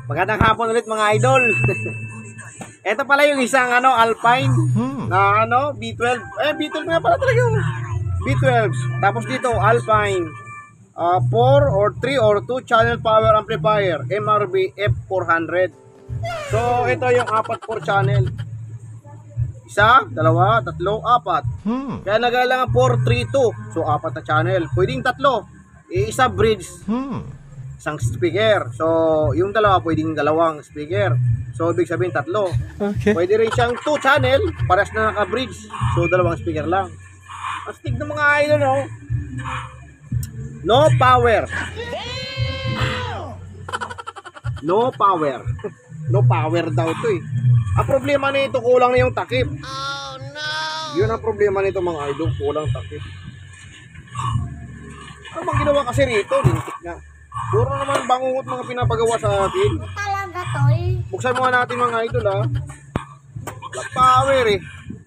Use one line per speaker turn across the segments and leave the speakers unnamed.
Magandang hapon ulit mga idol. Ito pala yung isang Alpine na B12. B12 nga pala talaga yung B12. Tapos dito Alpine 4 or 3 or 2 channel power amplifier MRB F400. So ito yung 4 channel. Isa, dalawa, tatlo, apat. Kaya nagkailangan 4, 3, 2. So 4 na channel. Pwedeng tatlo. Isa bridge. Isang speaker. So, yung dalawa pwedeng dalawang speaker. So, ibig sabihin tatlo.
Okay.
Pwede rin siyang 2 channel, parehas na naka-bridge. So, dalawang speaker lang. Astig ng mga idol, no? No power. No power. No power daw to eh. Ang problema nito, kulang na yung takip. Oh, no! Yun ang problema nito mga idol, kulang takip. Ano bang ginawa kasi rito? Lintik nga. Puro naman bangungot mga pinapagawa sa atin.
Talaga, tol.
Buksan mo nga natin mga idol ha. Wala power eh.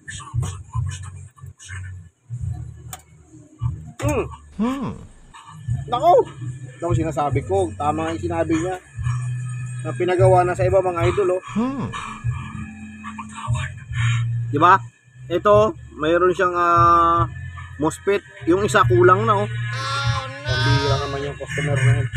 Nako! Nako sinasabi ko. Tama yung sinabi niya. Na pinagawa na sa iba mga idol oh. Diba? Ito, mayroon siyang MOSFET. Yung isa kulang na oh. Pambihira naman yung customer na yun.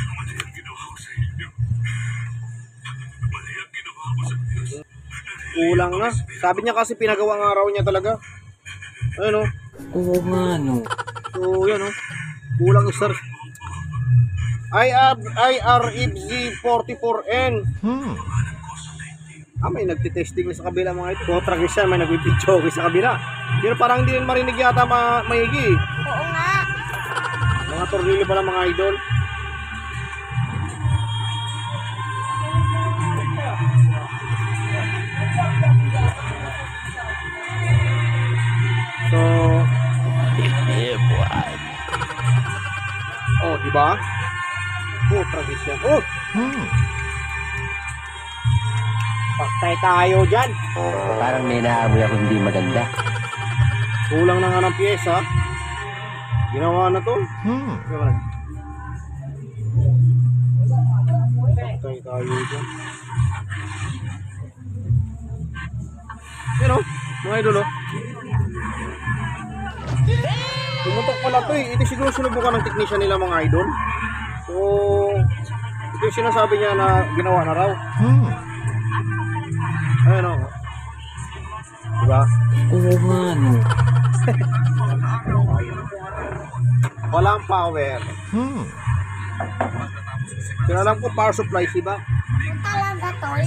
Kulang na. Sabi niya kasi pinagawa ng araw niya talaga. Ayun o.
Oo nga no.
So yan o. Kulang isa. IRFZ44N. May nagtitesting na sa kabila mga ito. Kontra siya, may nag-video sa kabila. Pero parang hindi rin marinig yata maigi.
Oo nga.
Mga tornilyo pala mga idol. So,
Yeah, boy.
oh, diba? Oh, tragis yan. Oh, paktay tayo dyan.
Parang may naamoy ako hindi maganda.
Kulang na nga ng pyesa. Ginawa na to. Paktay tayo dyan. Yan o, mga idol o. Tumutok pala to eh. Ito siguro sinubukan ng technician nila mga idol. So, ito yung sinasabi niya na ginawa na raw. Ayan o. Diba?
Oo nga no.
Walang power. Pero alam ko power supply siba.
Talaga, tol.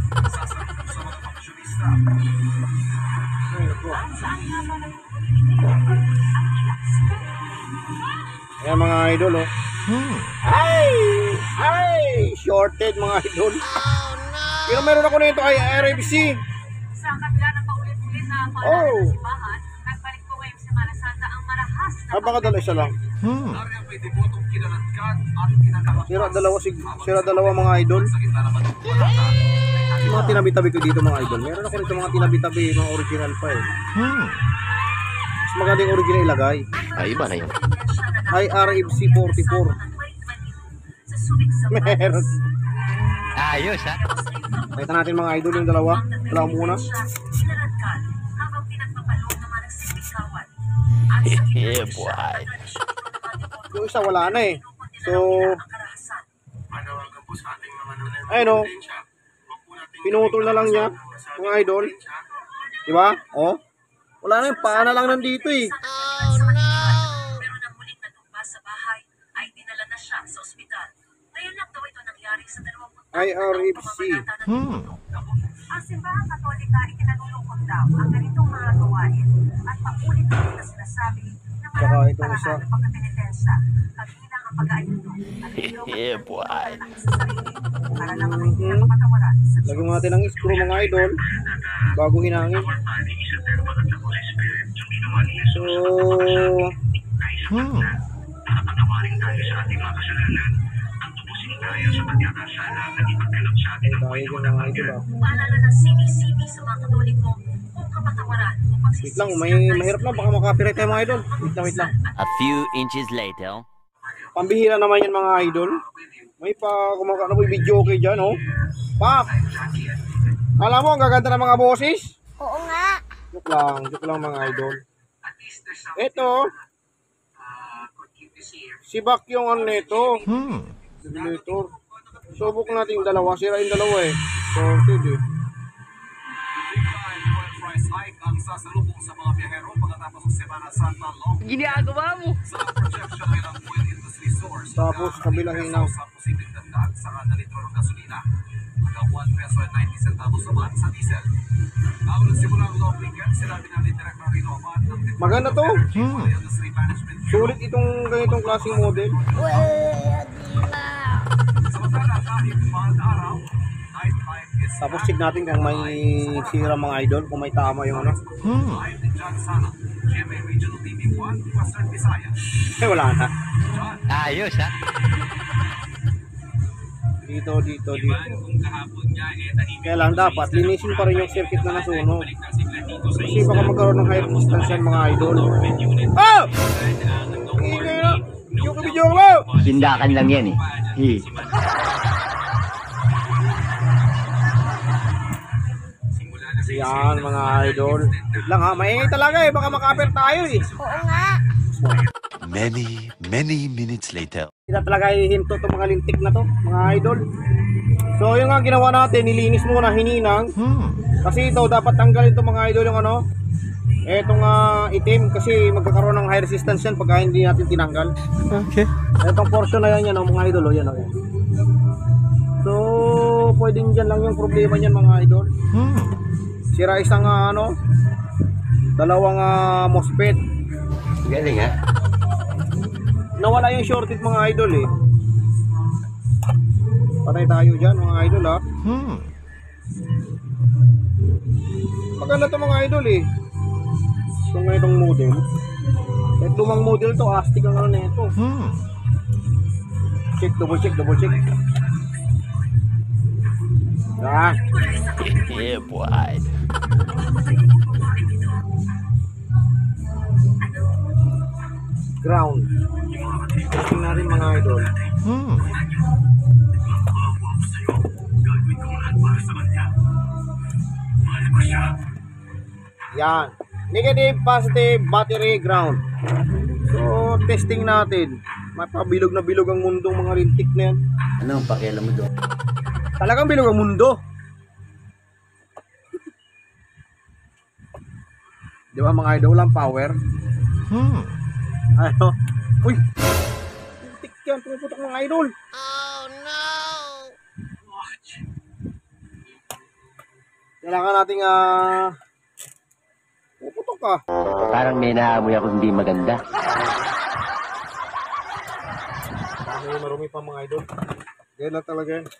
Ayan mga idol oh. Ay! Ay! Shorted mga idol. Pero meron ako nito ay RFC.
Sa kabila ng paulit-ulit na paalala ng simbahan, nagbalik po ngayong Semana Santa ang marahas na
Baka dala isa lang. Sira dalawa mga idol. Yung mga tinabi-tabi ko dito mga idol. Meron ako nito mga tinabi-tabi, mga original pa eh. Mas magandang original ilagay.
Ay, iba na yun.
IRFC 44. Meron.
Ayos ha.
Nakita natin mga idol yung dalawa. Dalawa muna.
habang pinagpapaloob naman ng sipiskawan.
Yeah, boy.
Yung isa wala na eh. So, ayun o. Pinutol na lang niya. Mga idol. Diba? Oh. Wala na yung paana lang nandito eh.
Pero nang muling natumba sa bahay, ay dinala na siya sa ospital. Ngayon lang daw ito nangyari sa 20
IRFC.
Ang simbahang Katolika ay kinalulungkot daw ang ganitong mga gawain at paulit-ulit na sinasabi na
Saka
maraming
itong isa.
paraan ng pagkapenitensya, kabilang ang pag-aayuno at
Yeah, boy.
sa sarili para naman ay pinapatawaran sa
Lagyan natin ng screw mga idol. Bago hinangin. So, ay tayo dyan mga idol ah.
paalala ng CBCB sa mga Katoliko kung kapatawaran o
Wait lang, mahirap lang. Baka makapiright tayo mga idol. Wait lang.
A few inches later.
Pambihira naman yan mga idol. May pa kumakano po yung video okay dyan oh. Pak! Alam mo, ang gaganda ng mga boses.
Oo nga.
Joke lang mga idol. Ito, si Bak yung ano nito. Simulator. Subok natin yung dalawa. Sira yung dalawa eh. Sorted eh.
Ginagawa mo.
Tapos kabilang hinaw. Maganda to. Sulit itong ganitong klaseng model.
Well, di ba?
Tapos check natin kung may sira mga idol, kung may tama yung ano. Eh wala na.
Ayos ha.
Dito. Kaya lang dapat linisin pa rin yung circuit na nasunog. Kasi baka magkaroon ng high resistance yan mga idol. Oh! Ingay na! Yung kabidyo ko!
Sindakan lang yan eh.
Yan mga idol. Wait lang ha, maingay talaga eh. Baka makaper tayo eh.
Oo nga.
Many minutes later.
Hindi talaga hihinto itong mga lintik na to, mga idol. So yung nga ginawa natin, nilinis muna, hininang. Kasi ito, dapat tanggalin itong mga idol yung ano. Etong itim, kasi magkakaroon ng high resistance yan pagka hindi natin tinanggal.
Okay.
Etong portion na yan, mga idol, yan. So, pwedeng dyan lang yung problema niyan mga idol. Sira isang dalawang MOSFET.
Galing ha.
Nawala yung shorted mga idol eh. Patay tayo dyan mga idol ha. Maganda to mga idol eh. Itong ganitong model. Kahit lumang model to, astig ang ano na ito. Check, double check. Ah.
Yeah boy.
Ground. Testing na rin mga idol. Yan. Negative, positive, battery, ground. So, testing natin. Mapabilog na bilog ang mundong mga lintik na yan.
Ano ang pakialam mo doon?
Talagang bilog ang mundo. Di ba mga idol, walang power? Ano? Uy! Lintik yan, pumuputok mga idol.
Oh no!
Kailangan nating puputok ka.
Parang may naamoy ako hindi maganda.
Marumi pa mga idol. Yan lang talaga yan.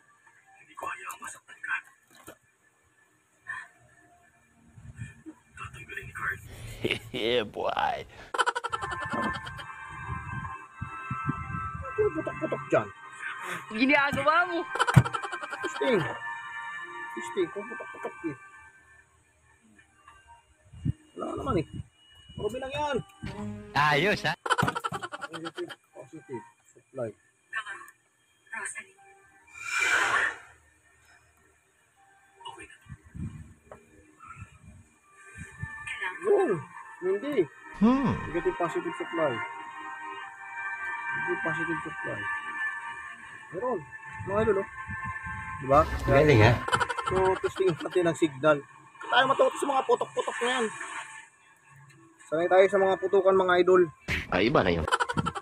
Yeah boy.
Putok-putok dyan.
Ginagawa mo.
Testing, putok-putok eh. Wala naman eh. Marumi lang yan.
Ayos ha.
Positive, supply.
Rosalie.
Yun, hindi. Negative positive supply. Negative positive supply. Meron. Mga idol, diba?
Galing ha.
So, testing natin ang signal. Tayo matuto sa mga putok-putok na yan. Sanay tayo sa mga putukan mga idol.
Ay, iba na yun.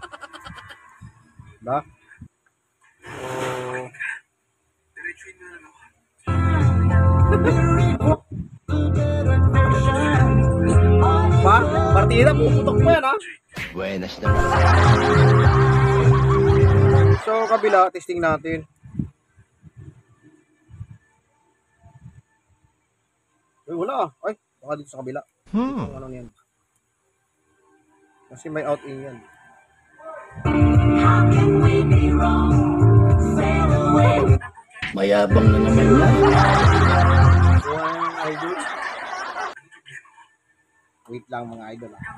Diba? Pa, partida, puputok mo yan ha.
Buenas naman.
So, kabila, testing natin. Ay, wala. Ay, baka dito sa kabila. Ang ano yan. Kasi may out-in yan.
Mayabang na naman yan.
Yung idol. Wait lang mga idol ha.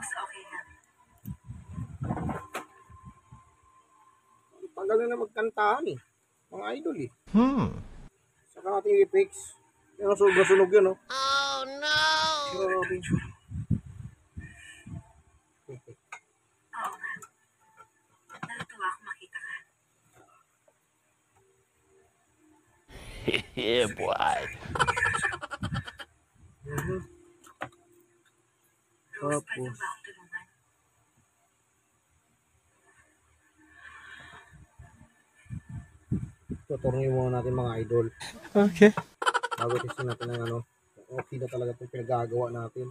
Tagal na magkantahan eh. Mga idol eh. Saka natin i-fix. Yan ang sunog yun, oh.
Oh no!
Grabe.
Oo nga. Natutuwa ako makita ka.
Yeah, boy.
Mhm.
Rose, pwede
Tapos,
ba akong tulungan?
tuturnin muna natin mga idol.
Okay.
Bago testin natin ng ano, kung okay na talaga itong pinagagawa natin.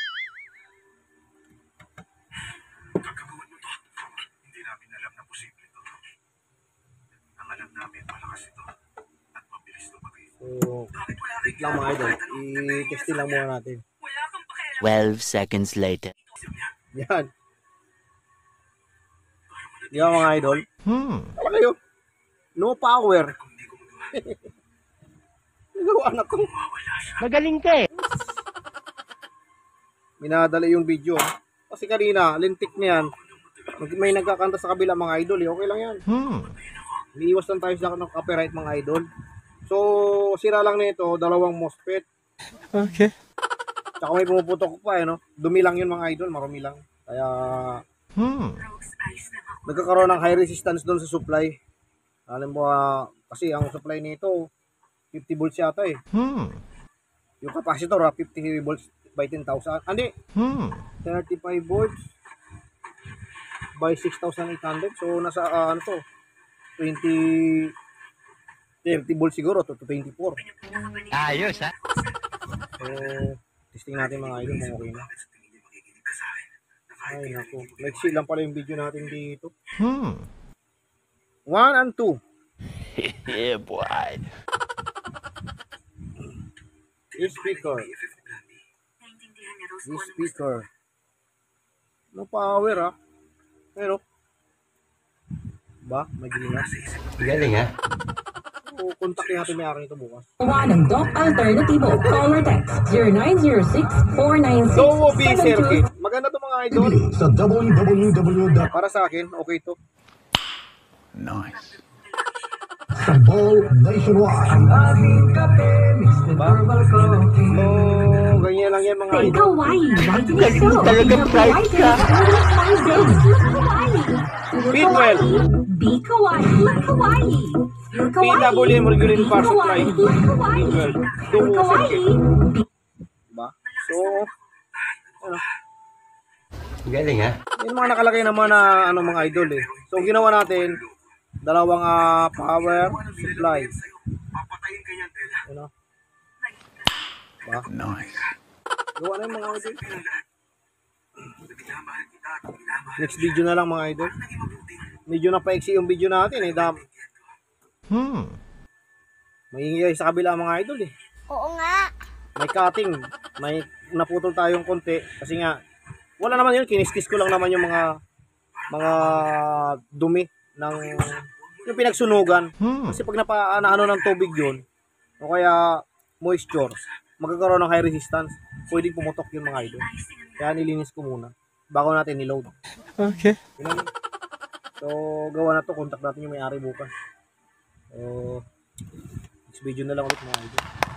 Gagawin mo to. Hindi namin alam na posible ito. Ang alam namin, malakas ito. At mabilis lumaki.
So, wait lang mga idol. I-testin lang muna natin.
Wala kang pakialam.
12 seconds later.
Yan. Di ba mga idol? Wala kayo. No power. Nagawa na ko.
Magaling ka eh.
Minadali yung video. Kasi kanina, lintik niyan. May nagkakanta sa kabila mga idol. Eh. Okay lang yan. Umiiwas lang tayo sa ng copyright mga idol. So, sira lang nito, dalawang MOSFET.
Okay.
Tsaka may pumuputok pa eh, no? Dumi lang yun mga idol, marumi lang. Kaya,
Rose, ayos lang ako.
nagkakaroon ng high resistance doon sa supply. Alam mo, kasi ang supply nito, 50 volts yata eh. Yung capacitor, 50 volts by 10,000. Hindi, 35 volts by 6,800. So, nasa, ano to, 30 volts siguro, to 24.
Ayos, ha?
So, testing natin mga idol kung okay na. Ay, naku. Nag-see lang pala yung video natin dito. 1 and 2.
Yeah, boy.
Speaker.
Naintindihan niya, Rose,
This
kung ano gusto.
speaker. No power, ha? Pero, ba? May gilingas.
Galing, ha?
So, kontakin natin may ari nito bukas.
Ng Doc Alternativo. Call or text 0906-496-72.
Dowo B circuit. Maganda to mga idol.
Sa www.
Para sa akin, okay to.
Nice. Sa Ball Nationwide.
Diba? So, ganyan lang yan mga
Say
idol.
Hawaii right in the show.
Talagang bright ka.
Bitwell.
Be kawaii like Hawaii. You're kawaii.
PWM regular power supply.
Kawaii like Hawaii.
Bitwell.
You're
Dowo
kawaii.
circuit. Diba? So, ano,
Galing, ha?
yung mga nakalagay naman na ano mga idol eh. So, ginawa natin, dalawang power supply.
Papatayin ka niyan, Bella.
Ano? Diba?
Nice.
Gawa na yung mga idol.
Minamahal kita at minamahal.
Next video na lang mga idol. Medyo napaiksi yung video natin eh. Maingay sa kabila mga idol eh.
Oo nga.
May cutting. May naputol tayong konti. Kasi nga, wala naman yun. Kiniskis ko lang naman yung mga dumi ng yung pinagsunugan. Kasi pag naano ng tubig yun, o kaya moisture, magkakaroon ng high resistance. Pwedeng pumutok yung mga idol. Kaya nilinis ko muna bago natin niload.
Okay.
Yun lang. So, gawa na to. Contact natin yung may-ari bukas. So, next video na lang ulit mga idol.